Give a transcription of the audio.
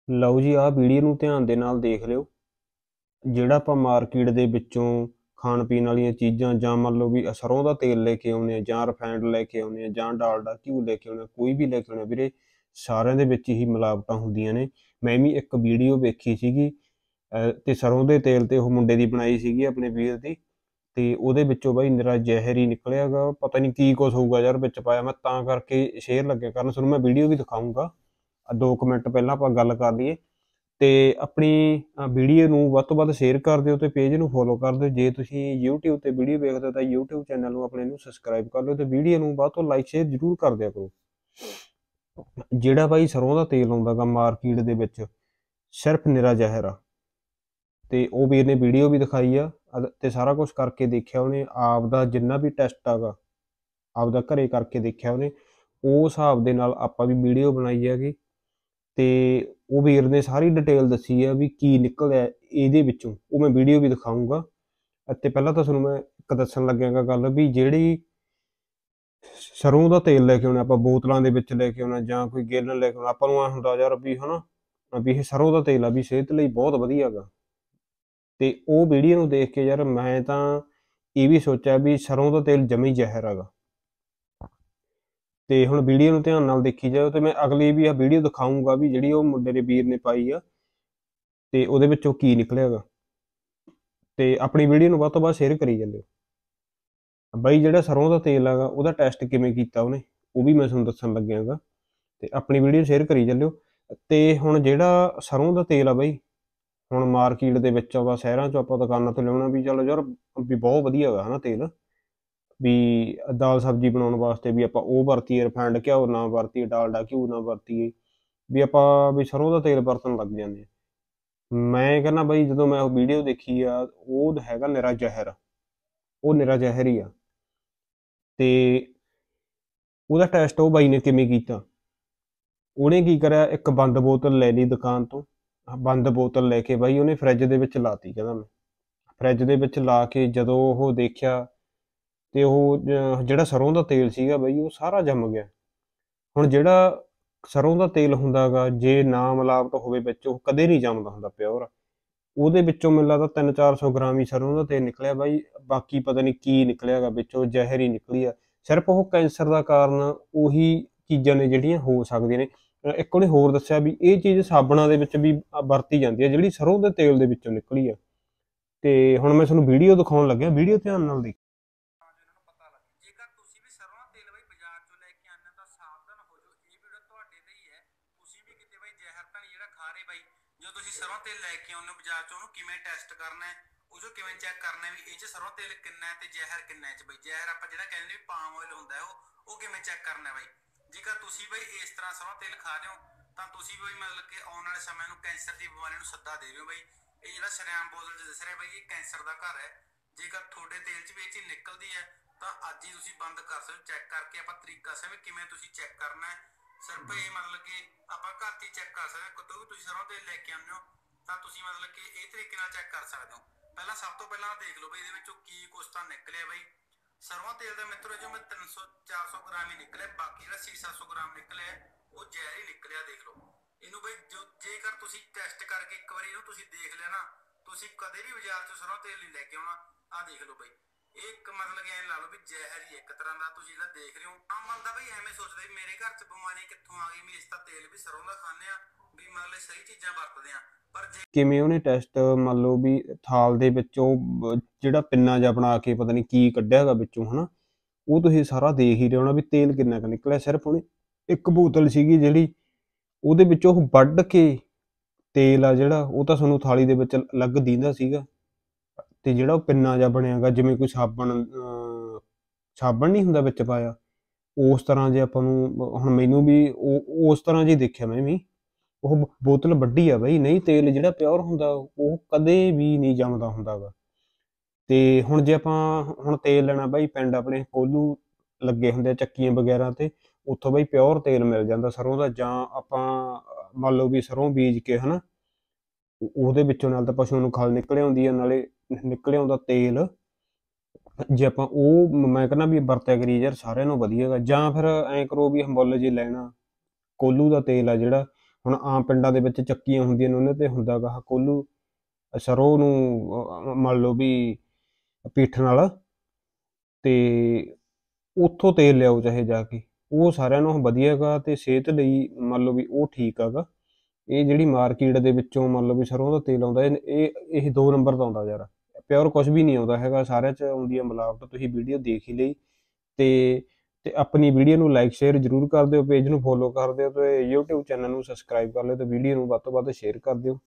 ਲਓ ਜੀ, ਆਹ ਵੀਡੀਓ ਨੂੰ ਧਿਆਨ ਦੇ ਨਾਲ ਦੇਖ ਲਿਓ। ਜਿਹੜਾ ਆਪਾਂ ਮਾਰਕੀਟ ਦੇ ਵਿੱਚੋਂ ਖਾਣ ਪੀਣ ਵਾਲੀਆਂ ਚੀਜ਼ਾਂ ਜਾਂ ਮੰਨ ਲਓ ਵੀ ਸਰੋਂ ਦਾ ਤੇਲ ਲੈ ਕੇ ਆਉਂਦੇ ਆ ਜਾਂ ਰਿਫਾਈਨਡ ਲੈ ਕੇ ਆਉਂਦੇ ਆ ਜਾਂ ਡਾਲਡਾ ਘਿਓ ਲੈ ਕੇ ਆਉਂਦੇ ਆ, ਕੋਈ ਵੀ ਲੈ ਕੇ ਆਉਂਦੇ ਵੀਰੇ, ਸਾਰਿਆਂ ਦੇ ਵਿੱਚ ਹੀ ਮਿਲਾਵਟਾਂ ਹੁੰਦੀਆਂ ਨੇ। ਮੈਂ ਵੀ ਇੱਕ ਵੀਡੀਓ ਵੇਖੀ ਸੀਗੀ ਤੇ ਸਰੋਂ ਦੇ ਤੇਲ ਤੇ ਉਹ ਮੁੰਡੇ ਦੀ ਬਣਾਈ ਸੀਗੀ ਆਪਣੇ ਵੀਰ ਦੀ, ਤੇ ਉਹਦੇ ਵਿੱਚੋਂ ਬਾਈ ਨਿਰਾ ਜ਼ਹਿਰ ਹੀ ਨਿਕਲਿਆ ਗਾ। ਪਤਾ ਨਹੀਂ ਕੀ ਕੁਛ ਹੋਊਗਾ ਯਾਰ ਵਿੱਚ ਪਾਇਆ, ਮੈਂ ਤਾਂ ਕਰਕੇ ਸ਼ੇਅਰ ਲੱਗਿਆ ਕਰਨ। ਤੁਹਾਨੂੰ ਮੈਂ ਵੀਡੀਓ ਵੀ ਦਿਖਾਊਂਗਾ। 2 ਕੁ ਮਿੰਟ ਪਹਿਲਾਂ ਆਪਾਂ ਗੱਲ ਕਰ ਲਈਏ। ਤੇ ਆਪਣੀ ਵੀਡੀਓ ਨੂੰ ਵੱਧ ਤੋਂ ਵੱਧ ਸ਼ੇਅਰ ਕਰ ਦਿਓ ਤੇ ਪੇਜ ਨੂੰ ਫੋਲੋ ਕਰ ਦਿਓ। ਜੇ ਤੁਸੀਂ YouTube ਤੇ ਵੀਡੀਓ ਵੇਖਦੇ ਹੋ ਤਾਂ YouTube ਚੈਨਲ ਨੂੰ ਆਪਣੇ ਨੂੰ ਸਬਸਕ੍ਰਾਈਬ ਕਰ ਲਿਓ ਤੇ ਵੀਡੀਓ ਨੂੰ ਵੱਧ ਤੋਂ ਲਾਈਕ ਸ਼ੇਅਰ ਜ਼ਰੂਰ ਕਰ ਦਿਆ ਕਰੋ। ਜਿਹੜਾ ਬਾਈ ਸਰੋਂ ਦਾ ਤੇਲ ਆਉਂਦਾ ਗਾ ਮਾਰਕੀਟ ਦੇ ਵਿੱਚ, ਸਿਰਫ ਨਿਰਾ ਜ਼ਹਿਰ ਆ। ਤੇ ਉਹ ਵੀਰ ਨੇ ਵੀਡੀਓ ਵੀ ਦਿਖਾਈ ਆ ਤੇ ਸਾਰਾ ਕੁਝ ਕਰਕੇ ਦੇਖਿਆ ਉਹਨੇ। ਆਪਦਾ ਜਿੰਨਾ ਵੀ ਟੈਸਟ ਆਗਾ ਆਪਦਾ ਘਰੇ ਕਰਕੇ ਦੇਖਿਆ ਉਹਨੇ। ਉਹ ਹਿਸਾਬ ਦੇ ਨਾਲ ਆਪਾਂ ਵੀ ਵੀਡੀਓ ਬਣਾਈ ਹੈਗੀ ਤੇ ਉਹ ਵੀਰ ਨੇ ਸਾਰੀ ਡਿਟੇਲ ਦੱਸੀ ਆ ਵੀ ਕੀ ਨਿਕਲਿਆ ਇਹਦੇ ਵਿੱਚੋਂ। ਉਹ ਮੈਂ ਵੀਡੀਓ ਵੀ ਦਿਖਾਊਂਗਾ। ਅਤੇ ਪਹਿਲਾਂ ਤਾਂ ਤੁਹਾਨੂੰ ਮੈਂ ਇੱਕ ਦੱਸਣ ਲੱਗਿਆਗਾ ਗੱਲ ਵੀ ਜਿਹੜੀ ਸਰੋਂ ਦਾ ਤੇਲ ਲੈ ਕੇ ਆਉਣਾ ਆਪਾਂ ਬੋਤਲਾਂ ਦੇ ਵਿੱਚ ਲੈ ਕੇ ਆਉਣਾ ਜਾਂ ਕੋਈ ਗੇਲਨ ਲੈ ਕੇ ਆਉਣਾ, ਆਪਾਂ ਨੂੰ ਐ ਹੁੰਦਾ ਯਾਰ ਵੀ ਹਨਾ ਵੀ ਇਹ ਸਰੋਂ ਦਾ ਤੇਲ ਆ ਵੀ ਸਿਹਤ ਲਈ ਬਹੁਤ ਵਧੀਆ ਗਾ। ਤੇ ਉਹ ਵੀਡੀਓ ਨੂੰ ਦੇਖ ਕੇ ਯਾਰ ਮੈਂ ਤਾਂ ਇਹ ਵੀ ਸੋਚਿਆ ਵੀ ਸਰੋਂ ਦਾ ਤੇਲ ਜਮੀ ਜ਼ਹਿਰ ਹੈਗਾ। ਤੇ ਹੁਣ ਵੀਡੀਓ ਨੂੰ ਧਿਆਨ ਨਾਲ ਦੇਖੀ ਜਾਓ ਤੇ ਮੈਂ ਅਗਲੀ ਵੀ ਆ ਵੀਡੀਓ ਦਿਖਾਊਂਗਾ ਵੀ ਜਿਹੜੀ ਉਹ ਮੁੰਡੇ ਦੇ ਵੀਰ ਨੇ ਪਾਈ ਆ ਤੇ ਉਹਦੇ ਵਿੱਚੋਂ ਕੀ ਨਿਕਲਿਆਗਾ। ਤੇ ਆਪਣੀ ਵੀਡੀਓ ਨੂੰ ਵੱਧ ਤੋਂ ਵੱਧ ਸ਼ੇਅਰ ਕਰੀ ਜਾਂਦੇ ਹੋ। ਬਾਈ ਜਿਹੜਾ ਸਰੋਂ ਦਾ ਤੇਲ ਹੈਗਾ ਉਹਦਾ ਟੈਸਟ ਕਿਵੇਂ ਕੀਤਾ ਉਹਨੇ, ਉਹ ਵੀ ਮੈਂ ਤੁਹਾਨੂੰ ਦੱਸਣ ਲੱਗਿਆਗਾ। ਤੇ ਆਪਣੀ ਵੀਡੀਓ ਸ਼ੇਅਰ ਕਰੀ ਚੱਲਿਓ। ਤੇ ਹੁਣ ਜਿਹੜਾ ਸਰੋਂ ਦਾ ਤੇਲ ਆ ਬਾਈ, ਹੁਣ ਮਾਰਕੀਟ ਦੇ ਵਿੱਚ ਆਉਂਦਾ, ਸ਼ਹਿਰਾਂ 'ਚੋਂ ਆਪਾਂ ਦੁਕਾਨਾਂ ਤੋਂ ਲਿਆਉਣਾ ਵੀ ਚਲੋ ਯਾਰ ਵੀ ਬਹੁਤ ਵਧੀਆ ਹੈਗਾ ਹਨਾ ਤੇਲ। ਵੀ ਦਾਲ ਸਬਜ਼ੀ ਬਣਾਉਣ ਵਾਸਤੇ ਵੀ ਆਪਾਂ ਉਹ ਵਰਤੀਏ, ਰਿਫਾਈਨਡ ਘਿਓ ਨਾ ਵਰਤੀਏ, ਡਾਲਡਾ ਘਿਓ ਨਾ ਵਰਤੀਏ, ਵੀ ਆਪਾਂ ਵੀ ਸਰੋਂ ਦਾ ਤੇਲ ਵਰਤਣ ਲੱਗ ਜਾਂਦੇ ਆ। ਮੈਂ ਕਹਿੰਦਾ ਬਾਈ ਜਦੋਂ ਮੈਂ ਉਹ ਵੀਡੀਓ ਦੇਖੀ ਆ, ਉਹ ਹੈਗਾ ਨਿਰਾ ਜ਼ਹਿਰ। ਉਹ ਨਿਰਾ ਜ਼ਹਿਰ ਹੀ ਆ। ਤੇ ਉਹਦਾ ਟੈਸਟ ਉਹ ਬਾਈ ਨੇ ਕਿਵੇਂ ਕੀਤਾ, ਉਹਨੇ ਕੀ ਕਰਿਆ, ਇੱਕ ਬੰਦ ਬੋਤਲ ਲੈ ਲਈ ਦੁਕਾਨ ਤੋਂ। ਬੰਦ ਬੋਤਲ ਲੈ ਕੇ ਬਾਈ ਉਹਨੇ ਫਰਿੱਜ ਦੇ ਵਿੱਚ ਲਾਤੀ। ਕਹਿੰਦਾ ਮੈਂ ਫਰਿੱਜ ਦੇ ਵਿੱਚ ਲਾ ਕੇ ਜਦੋਂ ਉਹ ਦੇਖਿਆ ਤੇ ਉਹ ਜਿਹੜਾ ਸਰੋਂ ਦਾ ਤੇਲ ਸੀਗਾ ਬਾਈ ਉਹ ਸਾਰਾ ਜੰਮ ਗਿਆ। ਹੁਣ ਜਿਹੜਾ ਸਰੋਂ ਦਾ ਤੇਲ ਹੁੰਦਾ ਗਾ, ਜੇ ਨਾ ਮਿਲਾਵਟ ਹੋਵੇ ਵਿੱਚ, ਉਹ ਕਦੇ ਨਹੀਂ ਜੰਮਦਾ ਹੁੰਦਾ ਪਿਓਰ। ਉਹਦੇ ਵਿੱਚੋਂ ਮੈਨੂੰ ਲੱਗਦਾ 300-400 ਗ੍ਰਾਮ ਹੀ ਸਰੋਂ ਦਾ ਤੇਲ ਨਿਕਲਿਆ ਬਾਈ। ਬਾਕੀ ਪਤਾ ਨਹੀਂ ਕੀ ਨਿਕਲਿਆ ਗਾ ਵਿੱਚੋਂ, ਜ਼ਹਿਰ ਹੀ ਨਿਕਲੀ ਆ। ਸਿਰਫ ਉਹ ਕੈਂਸਰ ਦਾ ਕਾਰਨ ਉਹੀ ਚੀਜ਼ਾਂ ਨੇ ਜਿਹੜੀਆਂ ਹੋ ਸਕਦੀਆਂ ਨੇ। ਇੱਕ ਉਹਨੇ ਹੋਰ ਦੱਸਿਆ ਵੀ ਇਹ ਚੀਜ਼ ਸਾਬਣਾਂ ਦੇ ਵਿੱਚ ਵੀ ਵਰਤੀ ਜਾਂਦੀ ਹੈ ਜਿਹੜੀ ਸਰੋਂ ਦੇ ਤੇਲ ਦੇ ਵਿੱਚੋਂ ਨਿਕਲੀ ਆ। ਤੇ ਹੁਣ ਮੈਂ ਤੁਹਾਨੂੰ ਵੀਡੀਓ ਦਿਖਾਉਣ ਲੱਗਿਆ, ਵੀਡੀਓ ਧਿਆਨ ਨਾਲ ਦੇਖੋ। ਜੇਕਰ ਤੁਸੀਂ ਵੀ ਸਰੋਂ ਦਾ ਤੇਲ ਬਈ ਬਾਜ਼ਾਰ ਚੋਂ ਲੈ ਕੇ ਆਉਂਦੇ ਹੋ ਤਾਂ ਸਾਵਧਾਨ ਹੋ ਜਾਓ। ਇਹ ਵੀਡੀਓ ਤੁਹਾਡੇ ਲਈ ਹੈ। ਤੁਸੀਂ ਵੀ ਕਿਤੇ ਬਈ ਜ਼ਹਿਰ ਤਾਂ ਨਹੀਂ ਜਿਹੜਾ ਖਾ ਰਹੇ ਬਈ। ਜਦੋਂ ਤੁਸੀਂ ਸਰੋਂ ਤੇਲ ਲੈ ਕੇ ਆਉਂਦੇ ਹੋ ਬਾਜ਼ਾਰ ਚੋਂ, ਉਹਨੂੰ ਕਿਵੇਂ ਟੈਸਟ ਕਰਨਾ ਹੈ, ਉਹ ਚੋਂ ਕਿਵੇਂ ਚੈੱਕ ਕਰਨਾ ਹੈ ਵੀ ਇਹ 'ਚ ਸਰੋਂ ਤੇਲ ਕਿੰਨਾ ਹੈ ਤੇ ਜ਼ਹਿਰ ਕਿੰਨਾ ਹੈ 'ਚ ਬਈ। ਜ਼ਹਿਰ ਆਪਾਂ ਜਿਹੜਾ ਕਹਿੰਦੇ ਵੀ ਪਾਮ ਆਇਲ ਹੁੰਦਾ ਹੈ, ਉਹ ਕਿਵੇਂ ਚੈੱਕ ਕਰਨਾ ਹੈ ਬਈ। ਜੇਕਰ ਤੁਸੀਂ ਬਈ ਇਸ ਤਰ੍ਹਾਂ ਸਰੋਂ ਤੇਲ ਖਾ ਰਹੇ ਹੋ ਤਾਂ ਤੁਸੀਂ ਬਈ ਮਤਲਬ ਕਿ ਆਉਣ ਵਾਲੇ ਸਮੇਂ ਨੂੰ ਕੈਂਸਰ ਦੀ ਬਿਮਾਰੀ ਨੂੰ ਸੱਦਾ ਦੇ ਦਿਓ ਬਈ। ਇਹ ਜਿਹੜਾ ਸ਼ਰੇਆਮ ਬੋਤਲ 'ਚ ਦਿਸ ਰਿਹਾ ਬਈ, ਇਹ ਕੈਂਸਰ ਦਾ ਘਰ ਹੈ। ਜੇਕਰ ਤੁਹਾਡੇ ਤੇਲ 'ਚ ਵੀ ਇਹ ਚੀਜ਼ ਨਿਕਲਦੀ ਹੈ ਤਾਂ ਅੱਜ ਹੀ ਤੁਸੀਂ ਬੰਦ ਕਰ ਸਕਦੇ ਹੋ। ਚੈੱਕ ਕਰਕੇ ਆਪਾਂ ਤਰੀਕਾ ਸਮੇਂ ਕਿਵੇਂ ਤੁਸੀਂ ਚੈੱਕ ਕਰਨਾ ਹੈ। ਸਿਰਫ ਇਹ ਮਤਲਬ ਕਿ ਆਪਾਂ ਘਰ 'ਚ ਹੀ ਚੈੱਕ ਕਰ ਸਕਦੇ ਹਾਂ। ਕਦੋਂ ਵੀ ਤੁਸੀਂ ਸਰੋਂ ਤੇਲ ਲੈ ਕੇ ਆਉਂਦੇ ਹੋ ਤਾਂ ਤੁਸੀਂ ਮਤਲਬ ਕਿ ਇਹ ਤਰੀਕੇ ਨਾਲ ਚੈੱਕ ਕਰ ਸਕਦੇ ਹੋ। ਪਹਿਲਾਂ ਸਭ ਤੋਂ ਪਹਿਲਾਂ ਦੇਖ ਲਓ ਬਈ ਇਹਦੇ ਵਿੱਚੋਂ ਕੀ ਕੁਛ ਤਾਂ ਨਿਕਲਿਆ ਬਈ। ਸਰੋਂ ਤੇਲ ਦਾ ਮਿੱਤਰੋ ਜੋ ਮੈਂ 300-400 ਗ੍ਰਾਮ ਹੀ ਨਿਕਲਿਆ, ਬਾਕੀ ਜਿਹੜਾ 600-700 ਗ੍ਰਾਮ ਨਿਕਲਿਆ ਉਹ ਜ਼ਹਿਰ ਹੀ ਨਿਕਲਿਆ। ਦੇਖ ਲਓ ਇਹਨੂੰ ਬਈ। ਜੇਕਰ ਤੁਸੀਂ ਟੈਸਟ ਕਰਕੇ ਇੱਕ ਵਾਰੀ ਇਹਨੂੰ ਤੁਸੀਂ ਦੇਖ ਲਿਆ ਨਾ, ਤੁਸੀਂ ਕਦੇ ਵੀ ਬਾਜ਼ਾਰ 'ਚੋਂ ਸਰੋਂ ਤੇਲ ਨਹੀਂ ਲੈ ਕੇ ਆਉਣਾ। ਆਹ ਦੇਖ ਲਓ ਬਈ, ਇਹ ਇੱਕ ਮਤਲਬ ਕਿ ਐਂ ਲਾ ਲਓ ਵੀ ਜ਼ਹਿਰ ਹੀ ਇੱਕ ਤਰ੍ਹਾਂ ਦਾ ਤੁਸੀਂ ਜਿਹੜਾ ਦੇਖ ਰਹੇ ਹੋ। ਆਮ ਬੰਦਾ ਬਈ ਐਵੇਂ ਸੋਚਦਾ ਵੀ ਮੇਰੇ ਘਰ 'ਚ ਬਿਮਾਰੀ ਕਿੱਥੋਂ ਆ ਗਈ, ਵੀ ਇਸ ਤਾਂ ਤੇਲ ਵੀ ਸਰੋਂ ਦਾ ਖਾਂਦੇ ਆ, ਵੀ ਮਤਲਬ ਸਹੀ ਚੀਜ਼ਾਂ ਵਰਤਦੇ ਆ। ਪਰ ਜੇ ਕਿਵੇਂ ਉਹਨੇ ਟੈਸਟ ਮੰਨ ਲਓ ਵੀ ਥਾਲ ਦੇ ਵਿੱਚੋਂ ਜਿਹੜਾ ਪਿੰਨਾ ਜਿਹਾ ਬਣਾ ਕੇ ਪਤਾ ਨਹੀਂ ਕੀ ਕੱਢਿਆ ਹੈਗਾ ਵਿੱਚੋਂ ਹਨਾ, ਉਹ ਤੁਸੀਂ ਸਾਰਾ ਦੇਖ ਹੀ ਰਹੇ ਹੋਣਾ ਵੀ ਤੇਲ ਕਿੰਨਾ ਕੁ ਨਿਕਲਿਆ। ਸਿਰਫ ਉਹਨੇ ਇੱਕ ਬੋਤਲ ਸੀਗੀ ਜਿਹੜੀ, ਉਹਦੇ ਵਿੱਚੋਂ ਉਹ ਵੱਢ ਕੇ ਤੇਲ ਆ ਜਿਹੜਾ ਉਹ ਤਾਂ ਤੁਹਾਨੂੰ ਥਾਲੀ ਦੇ ਵਿੱਚ ਅਲੱਗ ਦਿੰਦਾ ਸੀਗਾ। ਤੇ ਜਿਹੜਾ ਉਹ ਪਿੰਨਾ ਜਿਹਾ ਬਣਿਆ ਗਾ ਜਿਵੇਂ ਕੋਈ ਸਾਬਣ ਨਹੀਂ ਹੁੰਦਾ ਵਿੱਚ ਪਾਇਆ, ਉਸ ਤਰ੍ਹਾਂ ਜੇ ਆਪਾਂ ਨੂੰ ਹੁਣ ਮੈਨੂੰ ਵੀ ਉਸ ਤਰ੍ਹਾਂ ਜਿਹੀ ਦੇਖਿਆ ਮੈਂ ਵੀ। ਉਹ ਬੋਤਲ ਵੱਡੀ ਆ ਬਾਈ। ਨਹੀਂ, ਤੇਲ ਜਿਹੜਾ ਪਿਓਰ ਹੁੰਦਾ ਉਹ ਕਦੇ ਵੀ ਨਹੀਂ ਜੰਮਦਾ ਹੁੰਦਾ ਗਾ। ਤੇ ਹੁਣ ਜੇ ਆਪਾਂ ਹੁਣ ਤੇਲ ਲੈਣਾ ਬਾਈ, ਪਿੰਡ ਆਪਣੇ ਕੋਲੂ ਲੱਗੇ ਹੁੰਦੇ ਆ ਚੱਕੀਆਂ ਵਗੈਰਾ ਤੇ, ਉੱਥੋਂ ਬਾਈ ਪਿਓਰ ਤੇਲ ਮਿਲ ਜਾਂਦਾ ਸਰੋਂ ਦਾ। ਜਾਂ ਆਪਾਂ ਮੰਨ ਲਓ ਵੀ ਸਰੋਂ ਬੀਜ ਕੇ ਹਨਾ, ਉਹਦੇ ਵਿੱਚੋਂ ਨਾਲ ਤਾਂ ਪਸ਼ੂਆਂ ਨੂੰ ਖਲ ਨਿਕਲ ਆਉਂਦੀ ਆ, ਨਾਲੇ ਨਿਕਲ ਆਉਂਦਾ ਤੇਲ। ਜੇ ਆਪਾਂ ਉਹ ਮੈਂ ਕਹਿੰਦਾ ਵੀ ਵਰਤਿਆ ਕਰੀ ਯਾਰ, ਸਾਰਿਆਂ ਨੂੰ ਵਧੀਆ ਗਾ। ਜਾਂ ਫਿਰ ਐਂ ਕਰੋ ਵੀ ਮੁੱਲ ਜੇ ਲੈਣਾ, ਕੋਲੂ ਦਾ ਤੇਲ ਆ ਜਿਹੜਾ ਹੁਣ ਆਮ ਪਿੰਡਾਂ ਦੇ ਵਿੱਚ ਚੱਕੀਆਂ ਹੁੰਦੀਆਂ ਨੇ, ਉਹਨਾਂ ਤੇ ਹੁੰਦਾ ਗਾ ਕੋਲੂ ਸਰੋਂ ਨੂੰ ਮੰਨ ਲਓ ਵੀ ਪੀਠਣ ਵਾਲਾ, ਤੇ ਉੱਥੋਂ ਤੇਲ ਲਿਆਓ ਚਾਹੇ ਜਾ ਕੇ, ਉਹ ਸਾਰਿਆਂ ਨਾਲੋਂ ਵਧੀਆ ਗਾ ਤੇ ਸਿਹਤ ਲਈ ਮੰਨ ਲਓ ਵੀ ਉਹ ਠੀਕ ਹੈਗਾ। ਇਹ ਜਿਹੜੀ ਮਾਰਕੀਟ ਦੇ ਵਿੱਚੋਂ ਮੰਨ ਲਓ ਵੀ ਸਰੋਂ ਦਾ ਤੇਲ ਆਉਂਦਾ, ਇਹ 2 ਨੰਬਰ ਦਾ ਆਉਂਦਾ ਯਾਰ, ਪਿਓਰ ਕੁਝ ਵੀ ਨਹੀਂ ਆਉਂਦਾ ਹੈਗਾ, ਸਾਰਿਆਂ 'ਚ ਆਉਂਦੀ ਆ ਮਿਲਾਵਟ। ਤੁਸੀਂ ਵੀਡੀਓ ਦੇਖ ਹੀ ਲਈ, ਤੇ ਆਪਣੀ ਵੀਡੀਓ ਨੂੰ ਲਾਈਕ ਸ਼ੇਅਰ ਜ਼ਰੂਰ ਕਰ ਦਿਓ, ਪੇਜ ਨੂੰ ਫੋਲੋ ਕਰ ਦਿਓ, ਤੇ YouTube ਚੈਨਲ ਨੂੰ ਸਬਸਕ੍ਰਾਈਬ ਕਰ ਲਿਓ, ਤੇ ਵੀਡੀਓ ਨੂੰ ਵੱਧ ਤੋਂ ਵੱਧ ਸ਼ੇਅਰ ਕਰ ਦਿਓ।